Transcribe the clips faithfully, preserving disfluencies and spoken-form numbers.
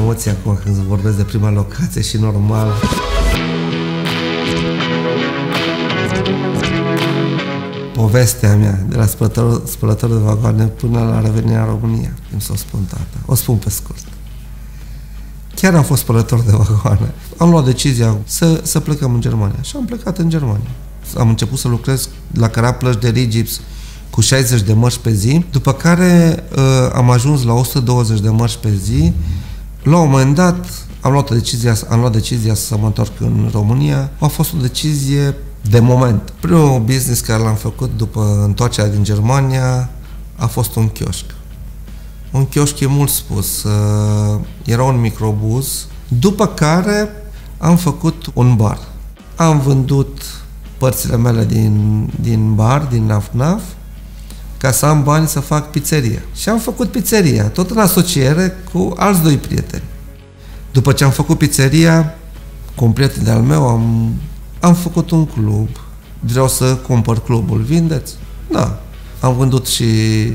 emoții acum când vorbesc de prima locație și normal. Povestea mea de la spălătorul, spălătorul de vagoane până la revenirea în România, cum s-o spun tata, o spun pe scurt. Chiar am fost spălător de vagoane. Am luat decizia să, să plecăm în Germania și am plecat în Germania. Am început să lucrez la Cărat Plăci de Rigips cu șaizeci de mărci pe zi, după care uh, am ajuns la o sută douăzeci de mărci pe zi. La un moment dat am luat, decizia, am luat decizia să mă întorc în România. A fost o decizie de moment. Primul business care l-am făcut după întoarcerea din Germania a fost un chioșc. Un chioșc e mult spus. Uh, era un microbuz, după care am făcut un bar. Am vândut părțile mele din, din bar, din naf-naf, ca să am bani să fac pizzerie. Și am făcut pizzeria, tot în asociere cu alți doi prieteni. După ce am făcut pizzeria, cu un prieten de-al meu, am, am făcut un club. Vreau să cumpăr clubul, vindeți? Da. Am vândut și,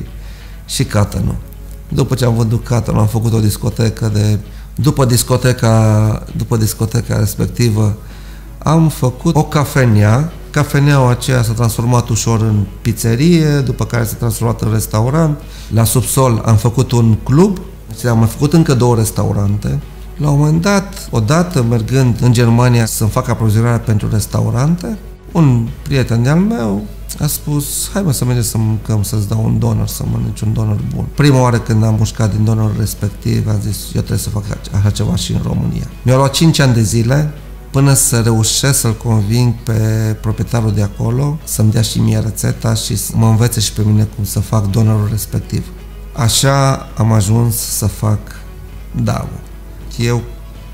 și Catănul. După ce am vândut Catănul, am făcut o discotecă de... După discoteca, după discoteca respectivă, am făcut o cafenea. Cafeneaua aceea s-a transformat ușor în pizzerie, după care s-a transformat în restaurant. La subsol am făcut un club, am mai făcut încă două restaurante. La un moment dat, odată mergând în Germania să-mi fac aprovizionarea pentru restaurante, un prieten de-al meu a spus: hai mă să mergem să mâncăm, să-ți dau un donor, să mănânci un donor bun. Prima oară când am mușcat din donorul respectiv, am zis: eu trebuie să fac așa ceva și în România. Mi-a luat cinci ani de zile până să reușesc să-l conving pe proprietarul de acolo să-mi dea și mie rețeta și să mă învețe și pe mine cum să fac donorul respectiv. Așa am ajuns să fac Dabo. Eu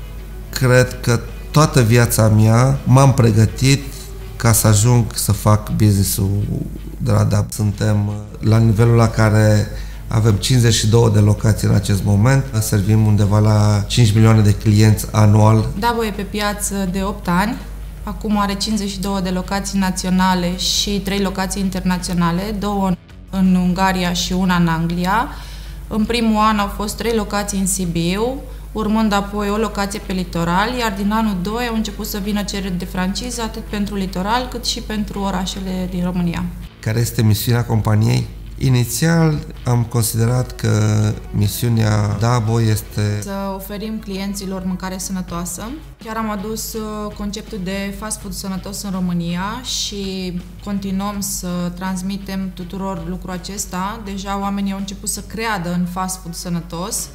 cred că toată viața mea m-am pregătit ca să ajung să fac business-ul de la Dabo. Suntem la nivelul la care avem cincizeci și două de locații în acest moment. Servim undeva la cinci milioane de clienți anual. Dabo e pe piață de opt ani. Acum are cincizeci și două de locații naționale și trei locații internaționale, două în Ungaria și una în Anglia. În primul an au fost trei locații în Sibiu, urmând apoi o locație pe litoral, iar din anul doi au început să vină cereri de franciză atât pentru litoral cât și pentru orașele din România. Care este misiunea companiei? Inițial am considerat că misiunea Dabo este să oferim clienților mâncare sănătoasă. Chiar am adus conceptul de fast food sănătos în România și continuăm să transmitem tuturor lucrul acesta. Deja oamenii au început să creadă în fast food sănătos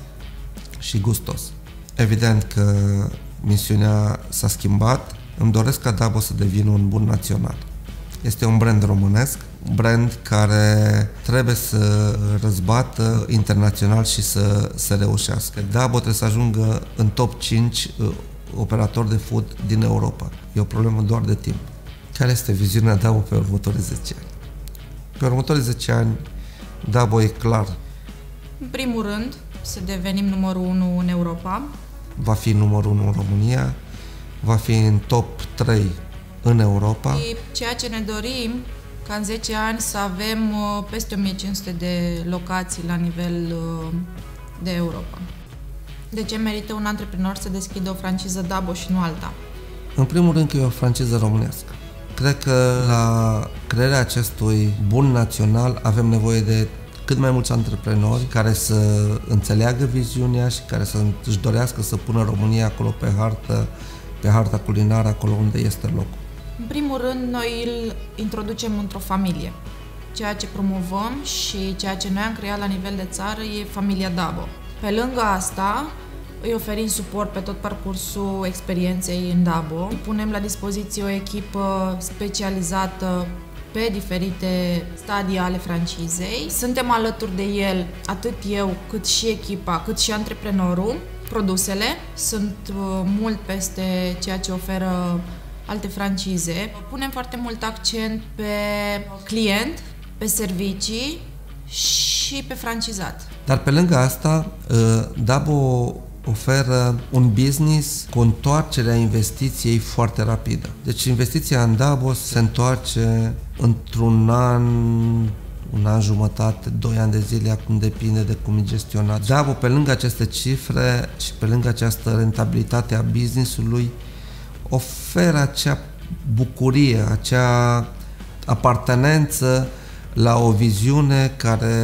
și gustos. Evident că misiunea s-a schimbat. Îmi doresc ca Dabo să devină un bun național. Este un brand românesc, un brand care trebuie să răzbată internațional și să, să reușească. Dabo trebuie să ajungă în top cinci uh, operatori de food din Europa. E o problemă doar de timp. Care este viziunea Dabo pe următorii zece ani? Pe următorii zece ani, Dabo e clar. În primul rând, să devenim numărul unu în Europa. Va fi numărul unu în România, va fi în top trei în Europa. Și ceea ce ne dorim, ca în zece ani să avem uh, peste o mie cinci sute de locații la nivel uh, de Europa. De ce merită un antreprenor să deschidă o franciză Dabo și nu alta? În primul rând că e o franciză românească. Cred că la crearea acestui bun național avem nevoie de cât mai mulți antreprenori care să înțeleagă viziunea și care să își dorească să pună România acolo pe hartă, pe harta culinară, acolo unde este locul. În primul rând, noi îl introducem într-o familie. Ceea ce promovăm și ceea ce noi am creat la nivel de țară e familia Dabo. Pe lângă asta, îi oferim suport pe tot parcursul experienței în Dabo. Punem la dispoziție o echipă specializată pe diferite stadii ale francizei. Suntem alături de el, atât eu, cât și echipa, cât și antreprenorul. Produsele sunt mult peste ceea ce oferă alte francize. Punem foarte mult accent pe client, pe servicii și pe francizat. Dar pe lângă asta, Dabo oferă un business cu întoarcerea investiției foarte rapidă. Deci investiția în Dabo se întoarce într-un an, un an jumătate, doi ani de zile, acum depinde de cum e gestionat. Dabo, pe lângă aceste cifre și pe lângă această rentabilitate a business-ului, oferă acea bucurie, acea apartenență la o viziune care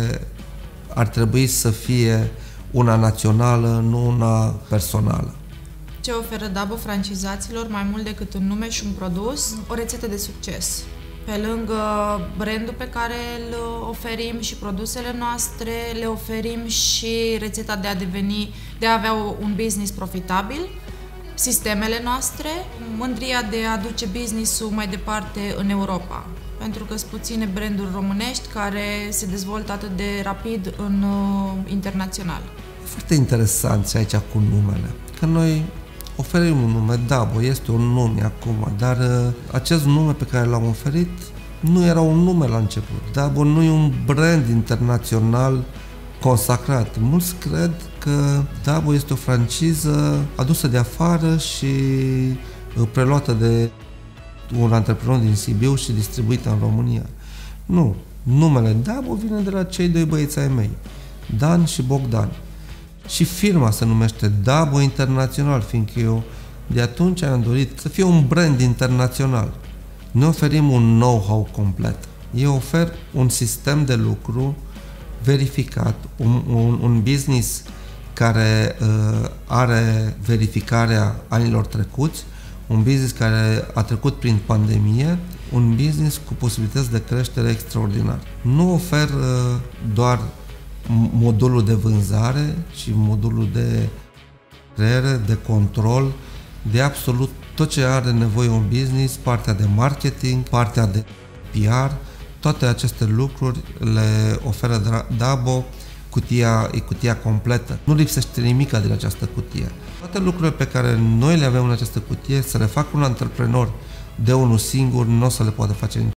ar trebui să fie una națională, nu una personală. Ce oferă Dabo francizaților mai mult decât un nume și un produs? O rețetă de succes. Pe lângă brandul pe care îl oferim și produsele noastre, le oferim și rețeta de a deveni, de a avea un business profitabil, sistemele noastre, mândria de a duce business-ul mai departe în Europa. Pentru că sunt puține branduri românești care se dezvoltă atât de rapid în uh, internațional. E foarte interesant și aici cu numele, că noi oferim un nume, Dabo, este un nume acum, dar uh, acest nume pe care l-am oferit nu era un nume la început. Dabo nu e un brand internațional consacrat. Mulți cred că Dabo este o franciză adusă de afară și uh, preluată de un antreprenor din Sibiu și distribuită în România. Nu. Numele Dabo vine de la cei doi băieți ai mei, Dan și Bogdan. Și firma se numește Dabo Internațional, fiindcă eu de atunci am dorit să fie un brand internațional. Noi oferim un know-how complet. Eu ofer un sistem de lucru verificat, un, un, un business care uh, are verificarea anilor trecuți, un business care a trecut prin pandemie, un business cu posibilități de creștere extraordinar. Nu ofer uh, doar modulul de vânzare, ci modulul de creare, de control, de absolut tot ce are nevoie un business, partea de marketing, partea de P R, toate aceste lucruri le oferă Dabo, cutia, e cutia completă. Nu lipsește nimic din această cutie. Toate lucrurile pe care noi le avem în această cutie, să le facă un antreprenor de unul singur, nu o să le poate face